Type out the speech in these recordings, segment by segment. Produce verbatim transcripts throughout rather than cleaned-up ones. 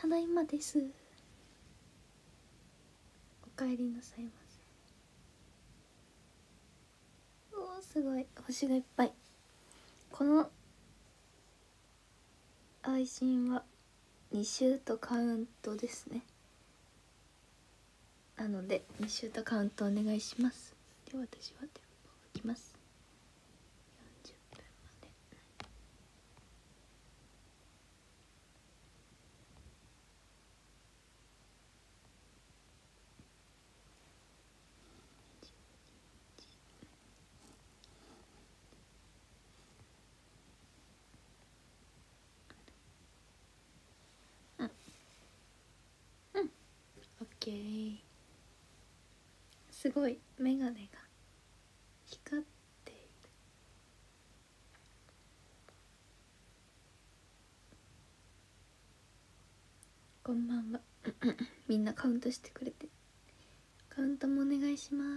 ただいまです。おかえりなさいませ。おーすごい星がいっぱい。この配信はに週とカウントですね。なのでに週とカウントお願いします。では私はテンポを置きます。よんじゅっぷんまで。うんうんオッケー。すごいメガネが光っている。こんばんはみんなカウントしてくれて、カウントもお願いします。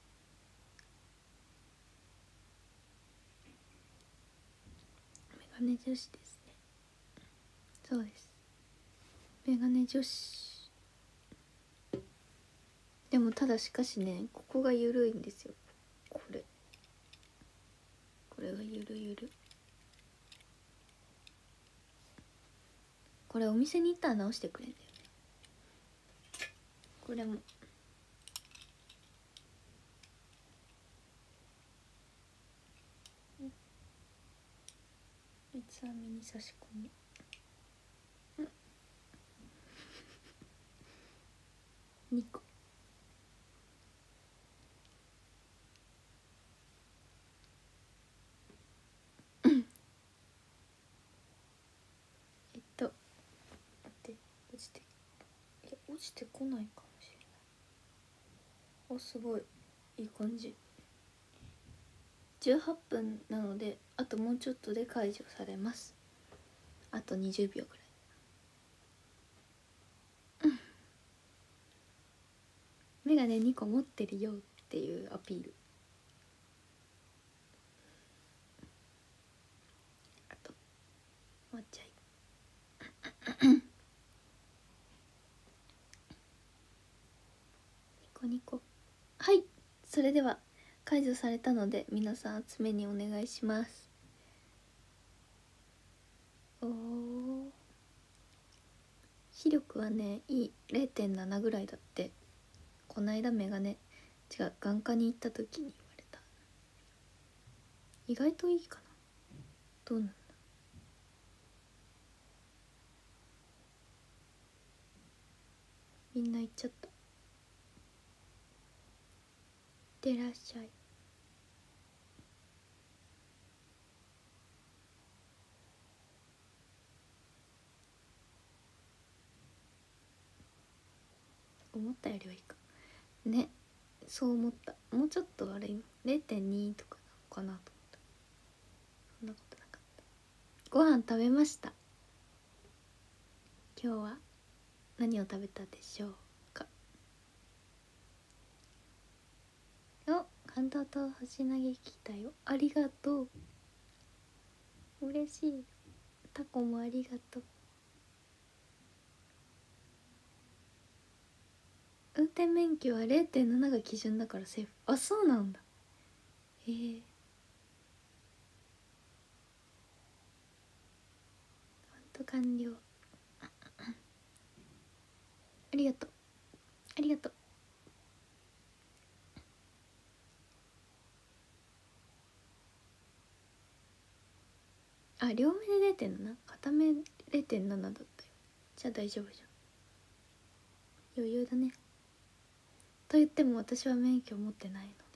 メガネ女子ですね。そうです、メガネ女子。でもただしかしね、ここがゆるいんですよ。これこれがゆるゆる。これお店に行ったら直してくれんだよね。これも三つ編みに差し込む。にこ。えっと待って、落ちて、いや落ちてこないかもしれない。おすごいいい感じ。じゅうはっぷんなのであともうちょっとで解除されます。あとにじゅうびょうぐらい。メガネにこ持ってるよっていうアピール。あともうちょいニコニコ。はい、それでは解除されたので皆さん集めにお願いします。おお、視力はねいい れいてんなな ぐらいだって。こないだメガネ違う眼科に行った時に言われた。意外といいかな。どうなんだ。みんな行っちゃった。いってらっしゃい。思ったよりはいいかね。そう思った。もうちょっとあれ れいてんに とかなのかなと思った。そんなことなかった。ご飯食べました。今日は何を食べたでしょうか。お、感動と星投げ来たよ。ありがとう、嬉しい。タコもありがとう。運転免許は れいてんなな が基準だからセーフ。あ、そうなんだ。へえ。カウント完了。ありがとうありがとう。あ、両目で れいてんなな、片目 れいてんなな だったよ。じゃあ大丈夫じゃん。余裕だね。と言っても私は免許持ってないので。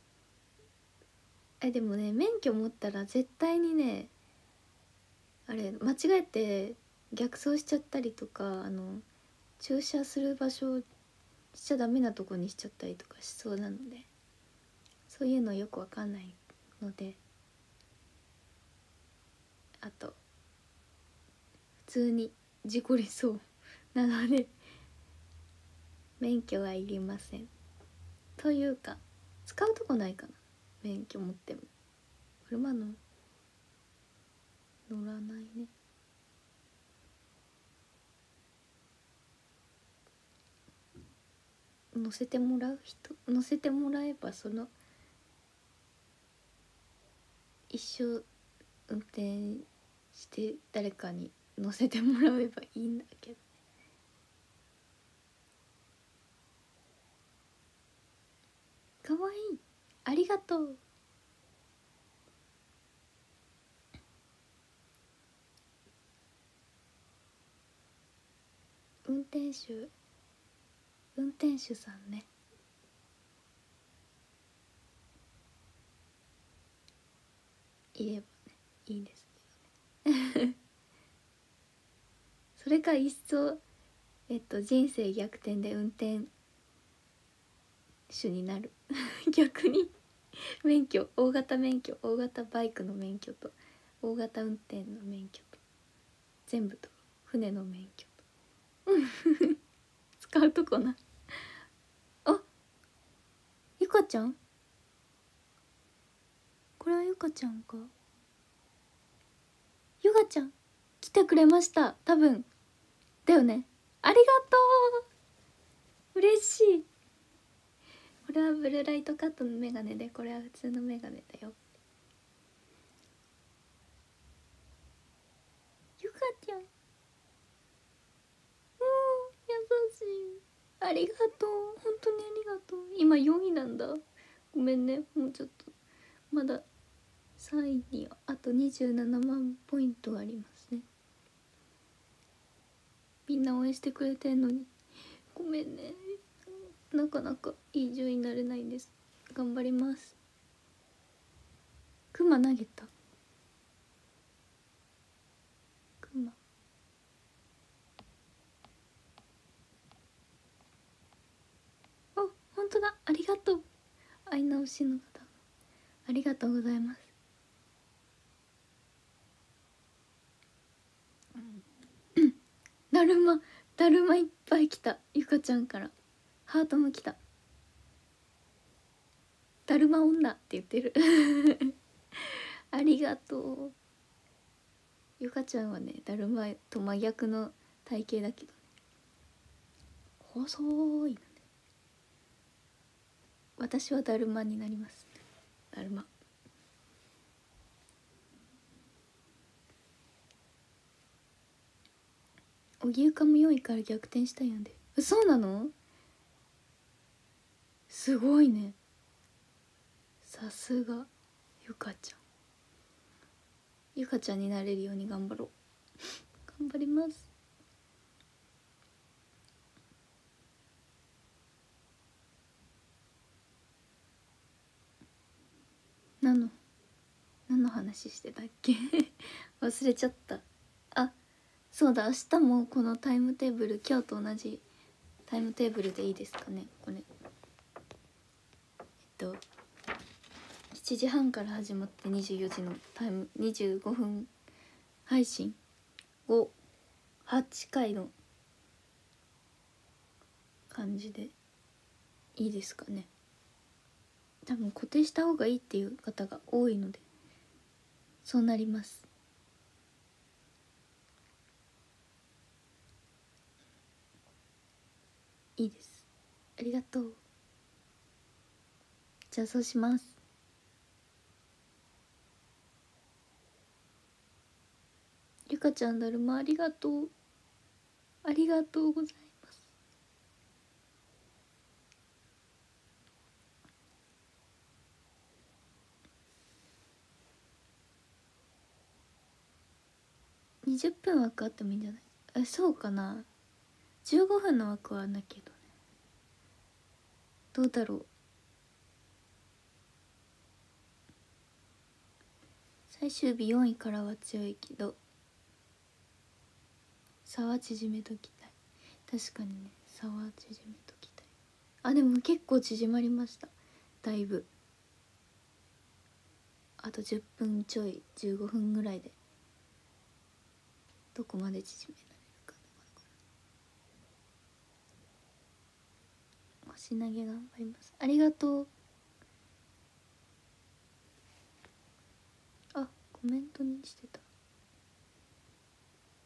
え、でもね、免許持ったら絶対にね、あれ間違えて逆走しちゃったりとか、あの駐車する場所しちゃダメなとこにしちゃったりとかしそうなので、そういうのよくわかんないので、あと普通に事故りそうなので免許はいりません。というか使うとこないかな。免許持っても車の乗らないね。 乗せてもらう人乗せてもらえば、その一生運転して誰かに乗せてもらえばいいんだけどね。かわいい、ありがとう。運転手運転手さんね、いればねいいですけどねそれかいっそえっと人生逆転で運転手になる逆に免許、大型免許、大型バイクの免許と大型運転の免許と全部と船の免許と使うとこな。あ、ゆかちゃん、これはゆかちゃんか。ゆかちゃん来てくれました、多分だよね。ありがとう、嬉しい。これはブルーライトカットのメガネで、これは普通のメガネだよ。ゆかちゃん、うん、優しい、ありがとう、本当にありがとう。今よんいなんだ、ごめんね。もうちょっとまださんいにあとにじゅうななまんポイントありますね。みんな応援してくれてんのにごめんね、なかなかいい順位になれないんです。頑張ります。クマ投げた、クマ、あ、本当だ、ありがとう。愛直しの方ありがとうございます。だるまだるまいっぱい来た。ゆかちゃんからハートも来た。だるま女って言ってるありがとう。ゆかちゃんはねだるまと真逆の体型だけどね、細いので、私はだるまになります。だるま、荻生かもよんいから逆転したんやで。そうなの、すごいね、さすがゆかちゃん。ゆかちゃんになれるように頑張ろう頑張ります。何の何の話してたっけ忘れちゃった。あ、そうだ、明日もこのタイムテーブル、今日と同じタイムテーブルでいいですかね。これえっとしちじはんから始まってにじゅうよじのタイムにじゅうごふん配信をはちかいの感じでいいですかね。多分固定した方がいいっていう方が多いのでそうなります。いいです、ありがとう。じゃあそうします。ゆかちゃん、だるまありがとう、ありがとうございます。にじゅっぷん枠あってもいいんじゃない。え、そうかな、じゅうごふんの枠はなけどね、どうだろう。最終日よんいからは強いけど差は縮めときたい。確かにね、差は縮めときたい。あ、でも結構縮まりました、だいぶ。あとじゅっぷんちょい、じゅうごふんぐらいでどこまで縮められるか。星投げ頑張ります、ありがとう。あ、コメントにしてた。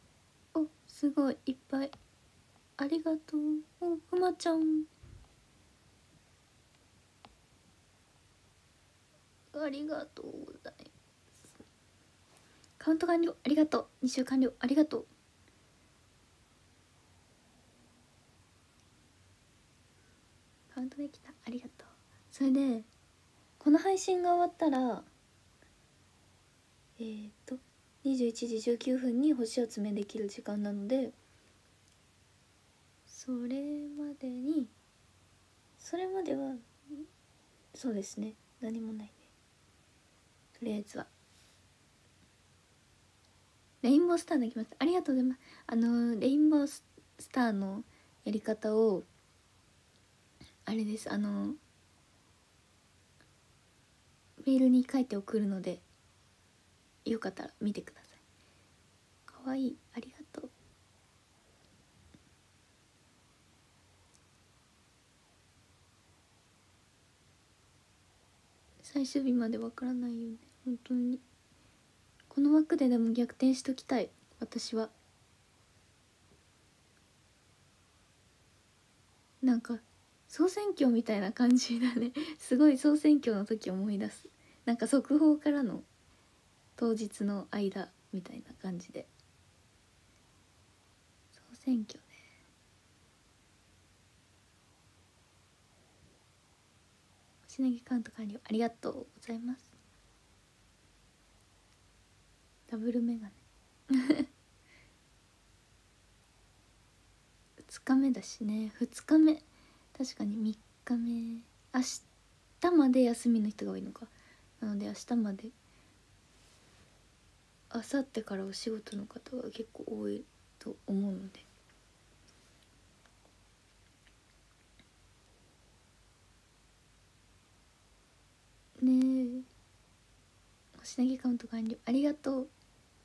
お、すごいいっぱい、ありがとう。お、くまちゃんありがとうございます。カウント完了ありがとう。に週完了ありがとう。カウントできたありがとう。それでこの配信が終わったらえー、っとにじゅういちじじゅうきゅうふんに星を詰めできる時間なので、それまでにそれまではそうですね、何もないね。とりあえずはレインボースターできました。ありがとうございます。あのレインボースターのやり方をあれです、あのメールに書いて送るのでよかったら見てください。かわいい、ありがとう。最終日までわからないよね本当に。この枠ででも逆転しときたい私は。なんか総選挙みたいな感じだねすごい総選挙の時思い出す。なんか速報からの当日の間みたいな感じで総選挙ね。星投げカウント完了ありがとうございます。ダブルメガネふつかめだしね。ふつかめ確かにみっかめ明日まで休みの人が多いのか。なので明日まで明後日からお仕事の方が結構多いと思うのでねえ。星投げカウント完了ありがとう。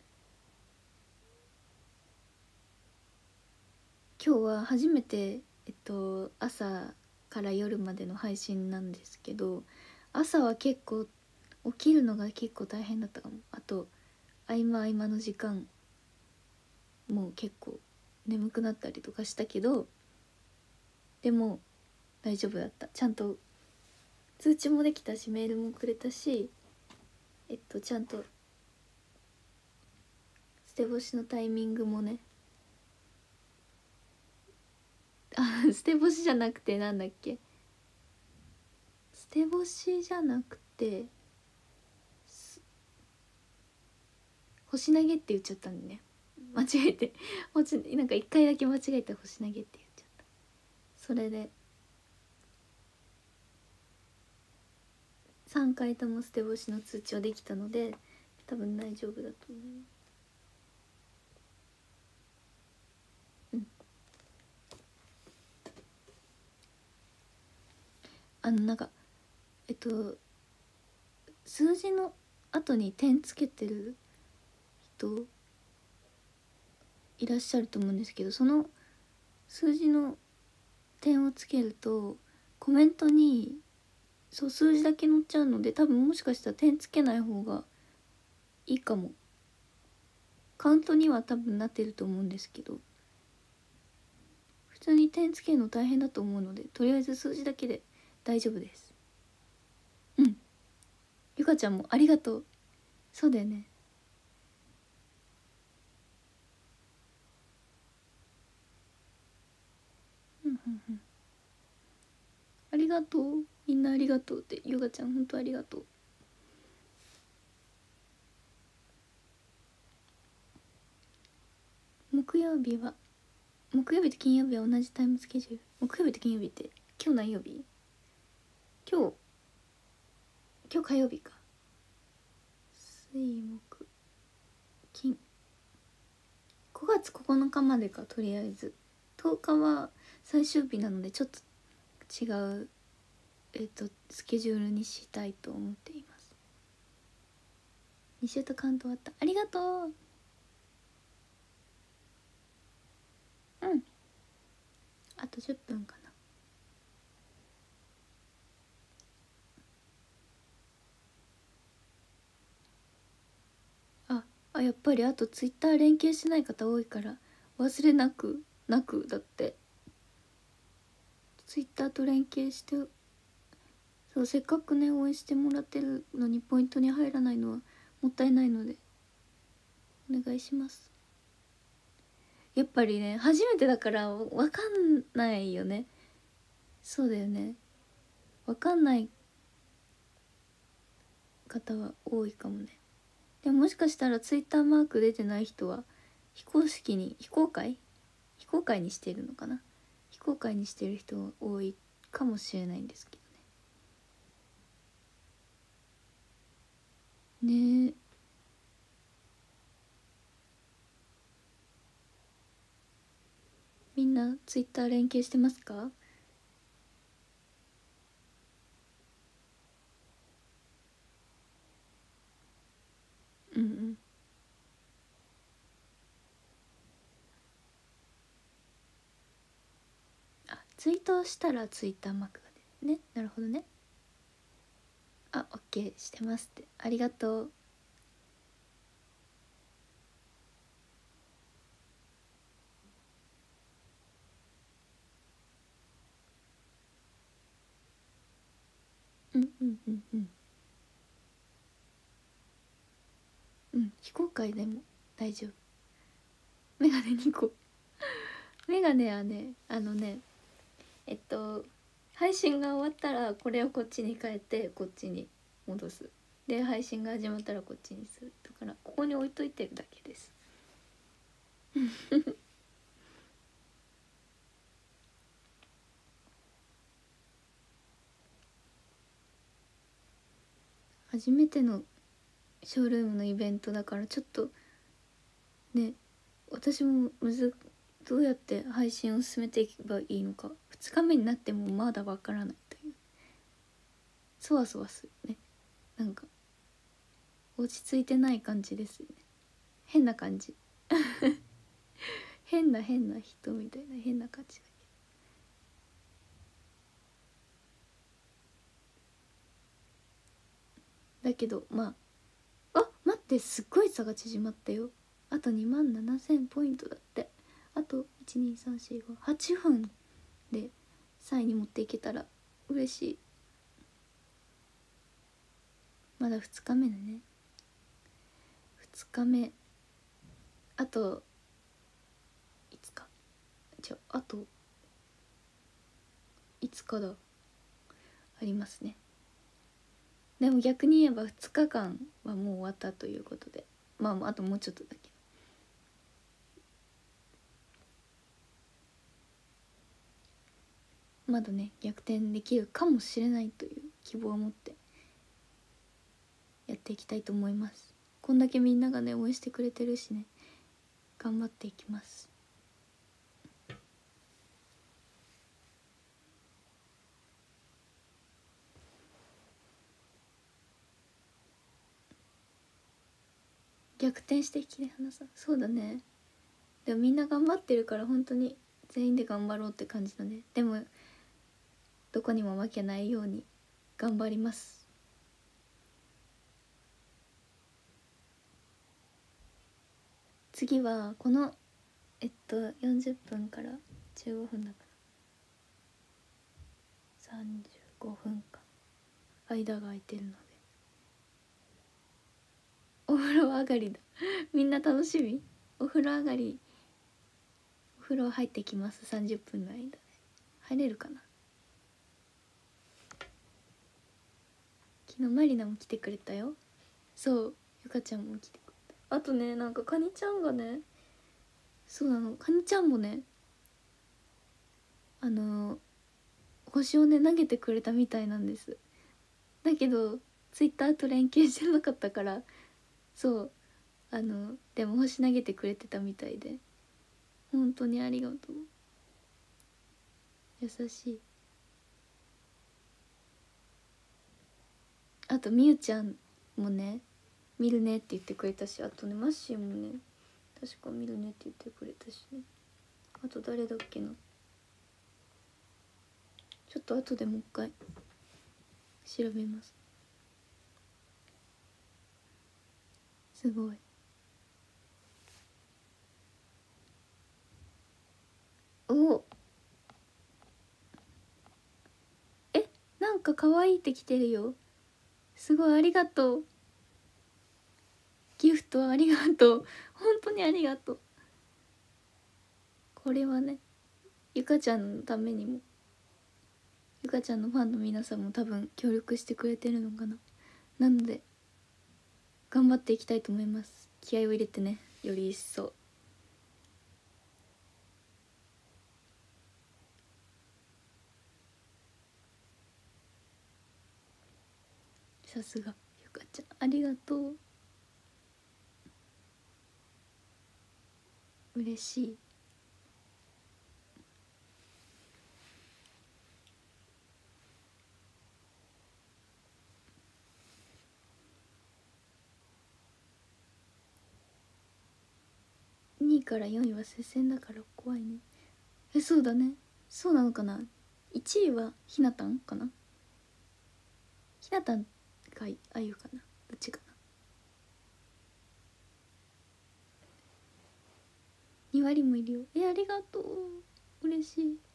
今日は初めてえっと朝から夜までの配信なんですけど、朝は結構起きるのが結構大変だったかも。あと合間合間の時間もう結構眠くなったりとかしたけど、でも大丈夫だった。ちゃんと通知もできたしメールもくれたし、えっとちゃんと捨て干しのタイミングもね、あ捨て干しじゃなくてなんだっけ、捨て干しじゃなくて星投げって言っちゃったんでね、間違えて星なんか一回だけ間違えて星投げって言っちゃった。それでさんかいとも捨て干しの通知はできたので多分大丈夫だと思う。うん、あのなんかえっと数字の後に点つけてる人いらっしゃると思うんですけど、その数字の点をつけるとコメントにそう数字だけ載っちゃうので、多分もしかしたら点つけない方がいいかも。カウントには多分なってると思うんですけど、普通に点つけるの大変だと思うのでとりあえず数字だけで大丈夫です。うん、ゆかちゃんもありがとう。そうだよね。うんうんうん、ありがとうみんなありがとうって、ゆかちゃん本当ありがとう。木曜日は木曜日と金曜日は同じタイムスケジュール。木曜日と金曜日って今日何曜日？今日今日火曜日か。水木金ごがつここのかまでか。とりあえずとおかは最終日なのでちょっと違うえっとスケジュールにしたいと思っています。に週とカウント終わった。ありがとう。うん、あとじゅっぷんかな。ああ、やっぱりあとツイッター連携しない方多いから忘れなくなくだって。ツイッターと連携してそうそう、せっかくね応援してもらってるのにポイントに入らないのはもったいないのでお願いします。やっぱりね初めてだから分かんないよね。そうだよね、分かんない方は多いかもね。でももしかしたらツイッターマーク出てない人は非公式に非公開非公開にしてるのかな、非公開にしてる人は多いかもしれないんですけどね。ねえ、みんなツイッター連携してますか？うんうん。あ、ツイートしたらツイッターマークが出るね。なるほどね。あ、オッケーしてますって、ありがとう。うんうんうんうんうん、非公開でも大丈夫。メガネにこメガネはね、あのね、えっと配信が終わったらこれをこっちに変えてこっちに戻す。で配信が始まったらこっちにする。だからここに置いといてるだけです。初めてのショールームのイベントだからちょっとね、私もむずどうやって配信を進めていけばいいのかふつかめになってもまだわからないという、そわそわするね。なんか落ち着いてない感じですよね。変な感じ変な変な人みたいな変な感じだけど、だけどまあ、あ、待って、すっごい差が縮まったよ。あとにまんななせんポイントだって。あといちにさんしごはちふんでさんいに持っていけたら嬉しい。まだふつかめだね。ふつかめ、あといつか、じゃあといつかだ、ありますね。でも逆に言えばふつかかんはもう終わったということで、まああともうちょっとだけど、まだね逆転できるかもしれないという希望を持ってやっていきたいと思います。こんだけみんながね応援してくれてるしね、頑張っていきます。逆転して切り離さ、そうだね。でもみんな頑張ってるから本当に全員で頑張ろうって感じだね。でもどこにも負けないように頑張ります。次はこのえっとよんじゅっぷんからじゅうごふんだからさんじゅうごふんかん間が空いてるのでお風呂上がりだみんな楽しみ。お風呂上がり、お風呂入ってきます。さんじゅっぷんの間で入れるかな。昨日マリナも来てくれたよ。そう、ゆかちゃんも来てくれた。あとね、なんかカニちゃんがね、そうなの、カニちゃんもね、あの星をね投げてくれたみたいなんです。だけどツイッターと連携してなかったから、そう、あのでも星投げてくれてたみたいで、本当にありがとう、優しい。あとみゆちゃんもね見るねって言ってくれたし、あとねマッシーもね確か見るねって言ってくれたしね。あと誰だっけな、ちょっと後でもう一回調べます。すごい。お、え、なんか可愛いって来てるよ。すごいありがとう。ギフトありがとう。本当にありがとう。これはね、ゆかちゃんのためにも、ゆかちゃんのファンの皆さんも多分協力してくれてるのかな。なので頑張っていきたいと思います。気合を入れてね、より一層。さすがゆかちゃん、ありがとう。嬉しい。にいからよんいは接戦だから怖いね。え、そうだね。そうなのかな。いちいはひなたんかな。ひなたんかあゆかな、どっちかな。に割もいるよ。え、ありがとう、嬉しい。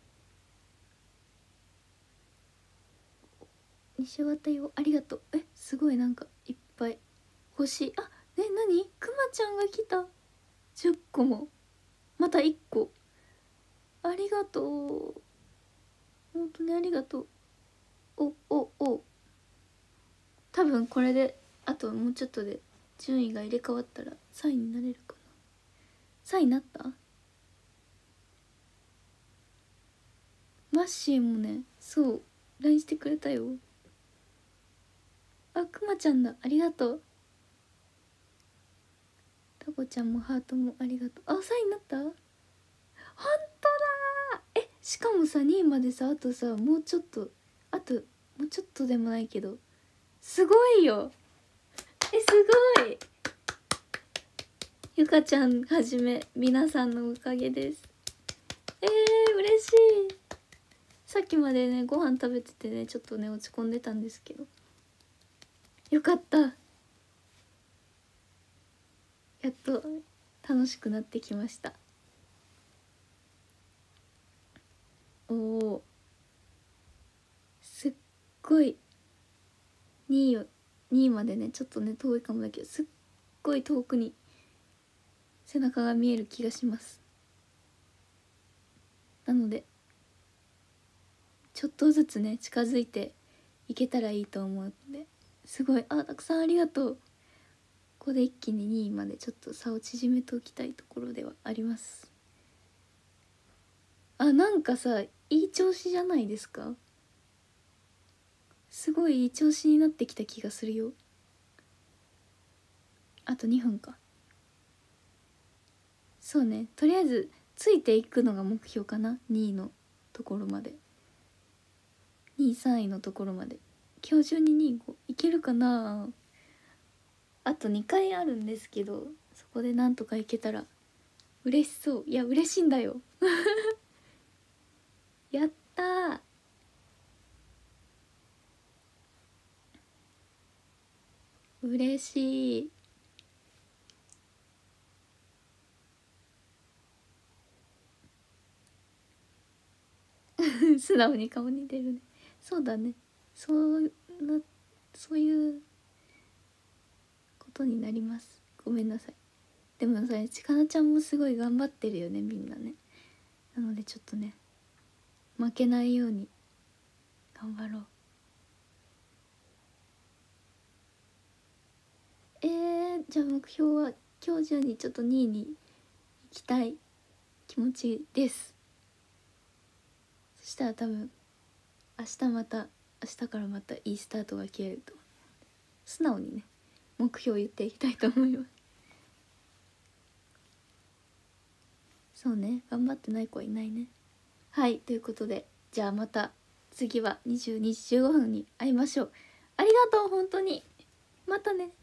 西綿よ、ありがとう。え、すごい、なんかいっぱい欲しい。あ、ね、なに、くまちゃんが来た。じゅっこも、またいっこ、ありがとう、本当にありがとう。おおお、多分これであともうちょっとで順位が入れ替わったらさんいになれるかな。さんいになった。マッシーもね、そう ライン してくれたよ。あ、くまちゃんだ、ありがとう。タコちゃんもハートもありがとう。あ、さんいになった。ほんとだ。え、しかもさにいまでさ、あとさもうちょっと、あともうちょっとでもないけど、すごいよ。え、すごい。ゆかちゃんはじめ皆さんのおかげです。えー、嬉しい。さっきまでねご飯食べててね、ちょっとね落ち込んでたんですけど、よかった、やっと楽しくなってきました。おお、すっごいにいをにいまでねちょっとね遠いかもだけど、すっごい遠くに背中が見える気がします。なのでちょっとずつね近づいていけたらいいと思うので、すごい、あ、たくさんありがとう。ここで一気ににいまでちょっと差を縮めておきたいところではあります。あ、なんかさ、いい調子じゃないですか。すごいいい調子になってきた気がするよ。あとにふんか。そうね、とりあえずついていくのが目標かな。にいのところまで、にいさんいのところまで今日中ににいいけるかな。あとにかいあるんですけど、そこでなんとかいけたら嬉しそう。いや嬉しいんだよやったー。嬉しい素直に顔に出るね。そうだね、そうな、そういうことになります。ごめんなさい。でもさ、ちかなちゃんもすごい頑張ってるよね、みんなね。なのでちょっとね負けないように頑張ろう。えー、じゃあ目標は今日中にちょっとにいに行きたい気持ちです。そしたら多分明日また明日からまたいいスタートが切れると思う。素直にね目標を言っていきたいと思います。そうね、頑張ってない子はいないね。はい、ということで、じゃあまた次はにじゅうにじじゅうごふんに会いましょう。ありがとう、本当に。またね。